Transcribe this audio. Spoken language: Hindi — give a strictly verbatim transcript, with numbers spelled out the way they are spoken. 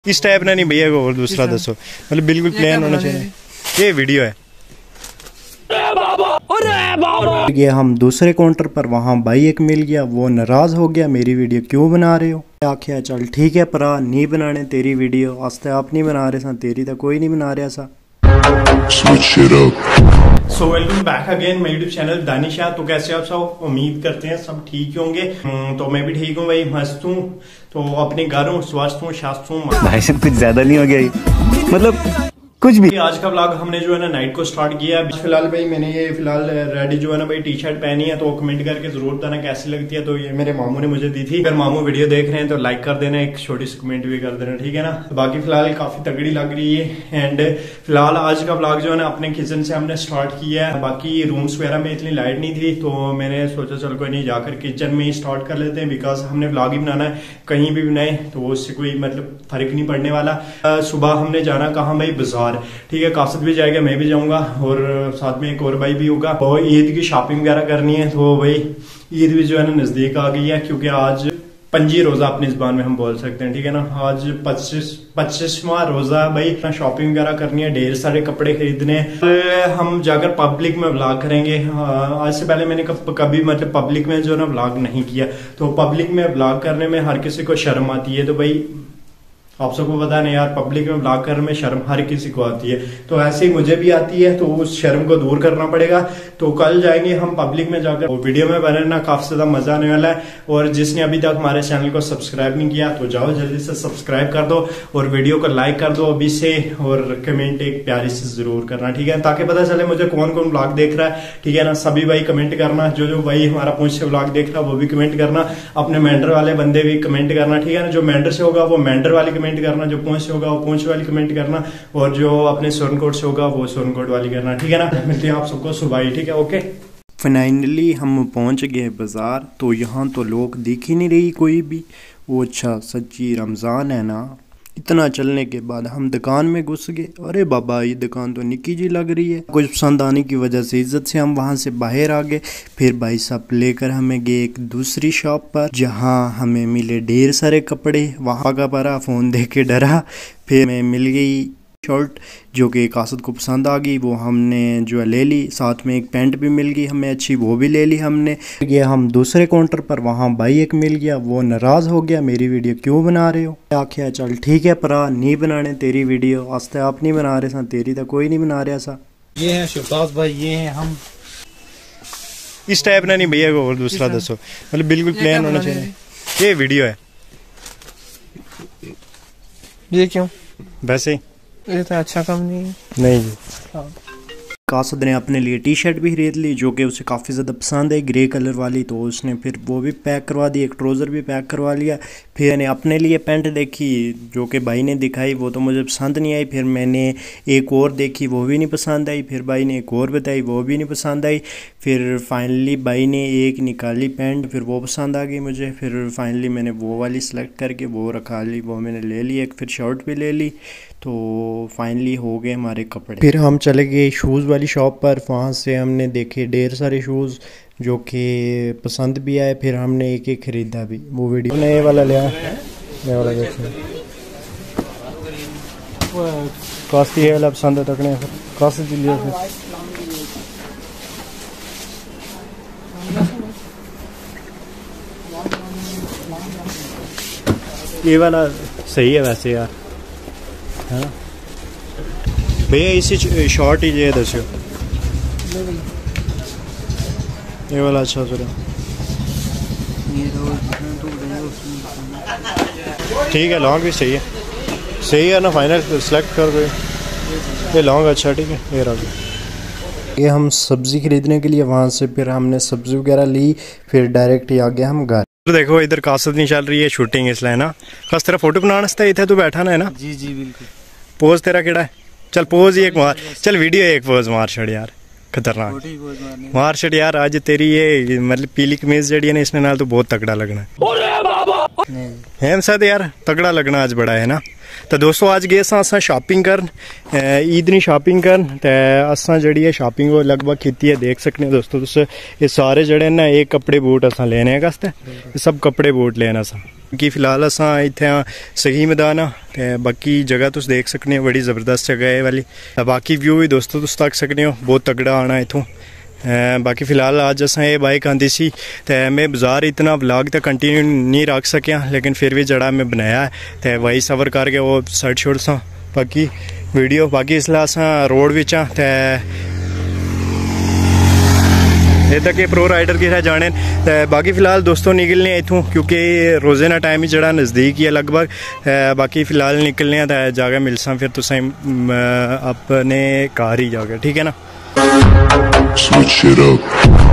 इस टाइप ना नहीं भैया को और दूसरा दसो, मतलब बिल्कुल प्लेन होना चाहिए। ये वीडियो है। ये हम दूसरे काउंटर पर, वहाँ भाई एक मिल गया, वो नाराज हो गया, मेरी वीडियो क्यों बना रहे हो। आख्या चल ठीक है भरा, नहीं बनाने तेरी वीडियो, आस्ते आप नहीं बना रहे सा, तेरी तो कोई नहीं बना रहा सा। So welcome back again my YouTube channel Danisha. तो कैसे आप सब, उम्मीद करते हैं सब ठीक होंगे। तो मैं भी ठीक हूँ भाई, मस्त हूँ। तो अपने घर हूँ, स्वस्थ हूँ, शास्त हूँ। भाई साहब कुछ ज्यादा नहीं हो गया, मतलब कुछ भी। आज का व्लॉग हमने जो है ना नाइट को स्टार्ट किया है। फिलहाल भाई मैंने ये फिलहाल रेडी जो है ना भाई टी शर्ट पहनी है, तो कमेंट करके जरूर बताना कैसी लगती है। तो ये मेरे मामू ने मुझे दी थी। अगर मामू वीडियो देख रहे हैं तो लाइक कर देना, एक छोटी सी कमेंट भी कर देना, ठीक है ना। बाकी फिलहाल काफी तगड़ी लग रही है। एंड फिलहाल आज का व्लॉग जो है ना अपने किचन से हमने स्टार्ट किया है। बाकी रूम्स वगैरह में इतनी लाइट नहीं थी, तो मैंने सोचा चल कोई नहीं, जाकर किचन में ही स्टार्ट कर लेते हैं। बिकॉज हमने व्लॉग ही बनाना है, कहीं भी बनाए तो उससे कोई मतलब फर्क नहीं पड़ने वाला। सुबह हमने जाना कहाँ भाई, बाजार, ठीक है। भी जाएगा, मैं भी जाऊंगा, और साथ में एक और भाई भी होगा। तो ईद की शॉपिंग वगैरह करनी है। तो भाई ईद भी जो है ना नजदीक आ गई है, क्योंकि आज पंजी रोजा अपनी जुबान में हम बोल सकते हैं, ठीक है ना। आज पच्चीस पच्चीसवां रोजा भाई। शॉपिंग वगैरह करनी है, ढेर सारे कपड़े खरीदने हैं। हम जाकर पब्लिक में व्लॉग करेंगे। आज से पहले मैंने कभी मतलब पब्लिक में जो ना व्लॉग नहीं किया, तो पब्लिक में व्लॉग करने में हर किसी को शर्म आती है। तो भाई आप सबको पता नहीं यार, पब्लिक में व्लॉग करने में शर्म हर किसी को आती है, तो ऐसे ही मुझे भी आती है। तो उस शर्म को दूर करना पड़ेगा। तो कल जाएंगे हम पब्लिक में जाकर, और वीडियो में बनना काफी ज्यादा मजा आने वाला है। और जिसने अभी तक हमारे चैनल को सब्सक्राइब नहीं किया तो जाओ जल्दी से सब्सक्राइब कर दो, और वीडियो को लाइक कर दो अभी से, और कमेंट एक प्यारी से जरूर करना, ठीक है, ताकि पता चले मुझे कौन कौन व्लॉग देख रहा है, ठीक है ना। सभी भाई कमेंट करना, जो जो भाई हमारा पूंछ से व्लॉग देख रहा है वो भी कमेंट करना, अपने मेंढर वाले बंदे भी कमेंट करना, ठीक है ना। जो मेंढर से होगा वो मेंढर वाली कमेंट करना, जो पूंछ से होगा वो पूंछ वाली कमेंट करना, और जो अपने सोनकोट से होगा वो सोनकोट वाली करना, ठीक है ना। मिलते हैं आप सबको सुबह ही, ठीक है, ओके। फाइनली हम पहुंच गए बाजार। तो यहाँ तो लोग दिख ही नहीं रही कोई भी। वो अच्छा सच्ची रमज़ान है ना। इतना चलने के बाद हम दुकान में घुस गए। अरे बाबा ये दुकान तो निकी जी लग रही है। कुछ पसंद आने की वजह से इज्जत से हम वहां से बाहर आ गए। फिर भाई साहब लेकर हमें गए एक दूसरी शॉप पर, जहां हमें मिले ढेर सारे कपड़े। वहां का परा फ़ोन देख के डरा। फिर हमें मिल गई शर्ट जो कि कासद को पसंद आ गई, वो हमने जो है ले ली। साथ में एक पैंट भी मिल गई हमें अच्छी, वो भी ले ली हमने। ये हम दूसरे काउंटर पर, वहाँ भाई एक मिल गया, वो नाराज़ हो गया, मेरी वीडियो क्यों बना रहे हो। आख्या चल ठीक है भरा, नहीं बनाने तेरी वीडियो, आस्ते आप नहीं बना रहे सा, तेरी तो कोई नहीं बना रहा सा। ये है शिवदास भाई, ये है हम। इस टाइप ना नहीं भैया को और दूसरा दसो, मतलब बिल्कुल प्लेन होना चाहिए। ये वीडियो है। ये क्यों? वैसे ये तो अच्छा काम नहीं है। नहीं जी। कासद ने अपने लिए टी शर्ट भी खरीद ली, जो कि उसे काफ़ी ज़्यादा पसंद है, ग्रे कलर वाली। तो उसने फिर वो भी पैक करवा दी, एक ट्राउज़र भी पैक करवा लिया। फिर मैंने अपने लिए पैंट देखी, जो कि भाई ने दिखाई, वो तो मुझे पसंद नहीं आई। फिर मैंने एक और देखी, वो भी नहीं पसंद आई। फिर भाई ने एक और बताई, वो भी नहीं पसंद आई। फिर फाइनली भाई ने एक निकाली पैंट, फिर वो पसंद आ गई मुझे। फिर फाइनली मैंने वो वाली सेलेक्ट करके वो रखा ली, वो मैंने ले ली एक। फिर शर्ट भी ले ली। तो फाइनली हो गए हमारे कपड़े। फिर हम चले गए शूज़ वाली शॉप पर। वहाँ से हमने देखे ढेर सारे शूज़ जो कि पसंद भी आए। फिर हमने एक एक ख़रीदा भी। वो वीडियो ने ये वाला लिया, ये वाला देखिए, कास्ती ये वाला पसंद है तकने, फिर कास्ती लिया। फिर ये वाला सही है वैसे यार, है ना भैया। इसी शॉर्ट ही ये दसो, ये वाला अच्छा थोड़ा ठीक है। लॉन्ग भी सही है, सही है ना। फाइनल सेलेक्ट कर दो, ये लॉन्ग अच्छा, ठीक है। ये रहा। ये हम सब्ज़ी खरीदने के लिए वहाँ से फिर हमने सब्ज़ी वगैरह ली। फिर डायरेक्ट ही आ गया हम घर। तो देखो इधर कासद नहीं चल रही है शूटिंग, इसलिए ना खास तेरा फोटो बनाना इतने तू बैठा ना है ना। जी जी बिल्कुल। पोज तेरा केड़ा है? चल पोज ही एक मार, चल वीडियो एक पोज मार छड़ यार, खतरनाक मार छड़ यार। आज तेरी ये मतलब पीली कमीज जड़ी है ना, इसने नाल तो बहुत तगड़ा लगना है। हम साथ यार तगड़ा लगना आज बड़ा है ना। तो दोस्तों आज गए असा शॉपिंग कर, ईद नी शॉपिंग कर। असा जड़ी है शॉपिंग वो लगभग की है, देख सकते हैं दोस्तों तुस। ये सारे जड़े ना एक कपड़े बूट असा लेने वास्ते, सब कपड़े बूट लेना सा, कि फिलहाल असां इत्थे सही मैदान आ ते बाकी जगह तुस देख सकने हो, बड़ी ज़बरदस्त जगह है वाली। बाकी व्यू भी दोस्तों तुस तक सकने हो, बहुत तगड़ा आना इत्थों। बाकी फिलहाल अज असें ये बाइक आंदी सी ते मैं बाजार इतना व्लॉग तो कंटिन्यू नहीं रख सकिया, लेकिन फिर भी जड़ा मैं बनाया ते वॉइस ओवर करके वो सर्ट छोड़ सा बाकी वीडियो। बाकी इसलिए असां रोड विच आ ते इधर के प्रो राइडर किथे जाने ते बाकी फिलहाल दोस्तों निकलने इथों, क्योंकि रोजे ना टाइम ही जड़ा नज़दीक ही है लगभग। बाकी फिलहाल निकलने ते जाके मिलसा फिर तुसें अपने घर ही जाके, ठीक है ना। Switch it up.